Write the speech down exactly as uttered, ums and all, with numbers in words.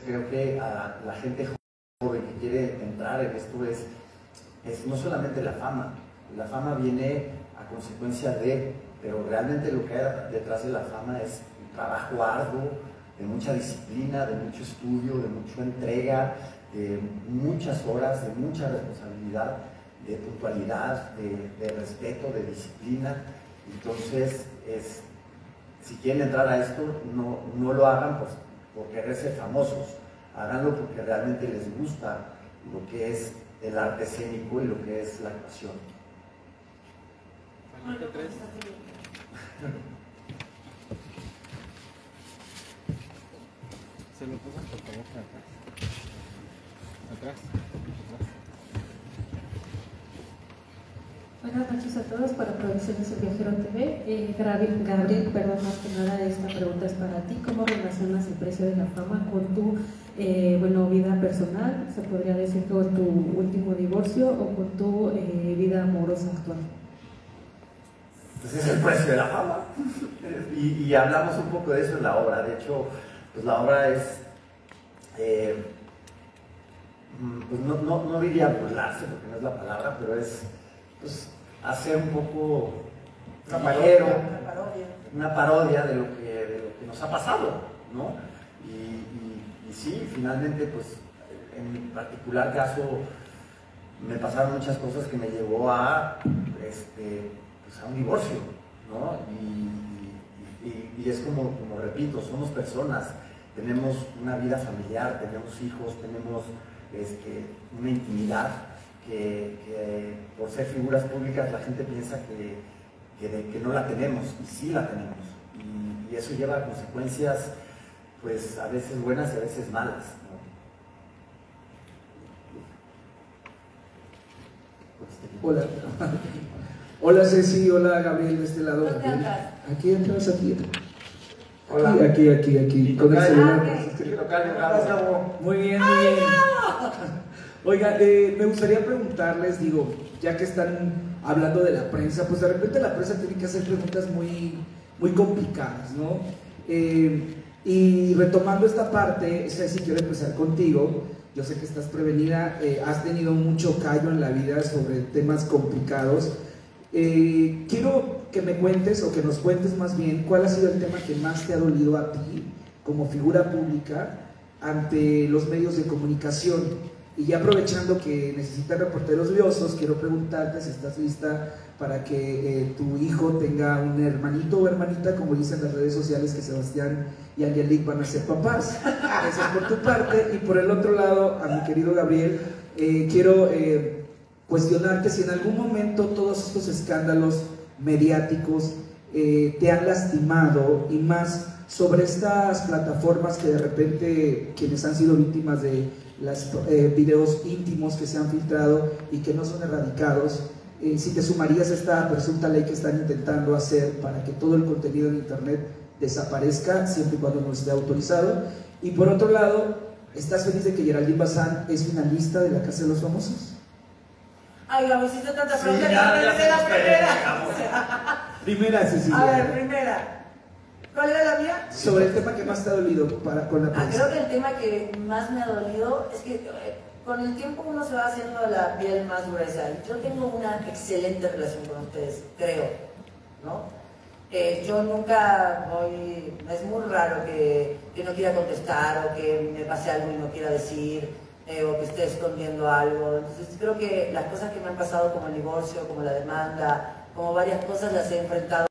creo que a la gente joven que quiere entrar en esto es, es no solamente la fama, la fama viene a consecuencia de, pero realmente lo que hay detrás de la fama es un trabajo arduo, de mucha disciplina, de mucho estudio, de mucha entrega, de muchas horas, de mucha responsabilidad, de puntualidad, de, de respeto, de disciplina. Entonces, es, si quieren entrar a esto, no, no lo hagan pues, por querer ser famosos, háganlo porque realmente les gusta lo que es el arte escénico y lo que es la actuación. Se lo pasan por favor para atrás. Atrás. Buenas noches a todos, para Producciones El Viajero T V. Eh, Gabriel, Gabriel, perdón, más que nada esta pregunta es para ti. ¿Cómo relacionas el precio de la fama con tu eh, bueno, vida personal, se podría decir con tu último divorcio o con tu eh, vida amorosa actual? Pues es el precio de la fama. y, y hablamos un poco de eso en la obra. De hecho, pues la obra es, eh, pues no, no, no diría burlarse porque no es la palabra, pero es pues, hacer un poco una ligero, parodia, una parodia, una parodia de, lo que, de lo que nos ha pasado, ¿no? Y, y, y sí, finalmente, pues en mi particular caso me pasaron muchas cosas que me llevó a, este, pues, a un divorcio, ¿no? Y, y, y es como, como repito, somos personas, tenemos una vida familiar, tenemos hijos, tenemos este, una intimidad que, que por ser figuras públicas la gente piensa que, que, de, que no la tenemos, y sí la tenemos, y, y eso lleva a consecuencias pues a veces buenas y a veces malas, ¿no? Hola. Hola Ceci, hola Gabriel de este lado. ¿Dónde andas? Aquí atrás, aquí. Hola. Aquí, aquí, aquí, aquí. Con el celular. Muy bien, muy bien. Oiga, eh, me gustaría preguntarles, digo, ya que están hablando de la prensa, pues de repente la prensa tiene que hacer preguntas muy, muy complicadas, ¿no? Eh, y retomando esta parte, Ceci, quiero empezar contigo. Yo sé que estás prevenida, eh, has tenido mucho callo en la vida sobre temas complicados. Eh, quiero que me cuentes, o que nos cuentes más bien, cuál ha sido el tema que más te ha dolido a ti como figura pública ante los medios de comunicación. Y ya aprovechando que necesitan reporteros liosos, quiero preguntarte si estás lista para que eh, tu hijo tenga un hermanito o hermanita, como dicen las redes sociales, que Sebastián y Angelique van a ser papás. Eso es por tu parte. Y por el otro lado, a mi querido Gabriel, eh, quiero eh, cuestionarte si en algún momento todos estos escándalos mediáticos eh, te han lastimado, y más sobre estas plataformas que de repente quienes han sido víctimas de los eh, videos íntimos que se han filtrado y que no son erradicados, eh, si te sumarías a esta presunta ley que están intentando hacer para que todo el contenido en internet desaparezca siempre y cuando no esté autorizado. Y por otro lado, ¿estás feliz de que Geraldine Bazán es finalista de La Casa de los Famosos? Ay, Gaby, si se trata de preguntas, ya, yo ya me de la somos primera. Primera, Cecilia. A ver, primera. ¿Cuál era la mía? Sobre el tema que más te ha dolido para, con la Ah, prensa. creo que el tema que más me ha dolido es que eh, con el tiempo uno se va haciendo la piel más gruesa. Yo tengo una excelente relación con ustedes, creo, ¿no? Eh, yo nunca voy, es muy raro que, que no quiera contestar, o que me pase algo y no quiera decir, eh, o que esté escondiendo algo. Entonces creo que las cosas que me han pasado, como el divorcio, como la demanda, como varias cosas, las he enfrentado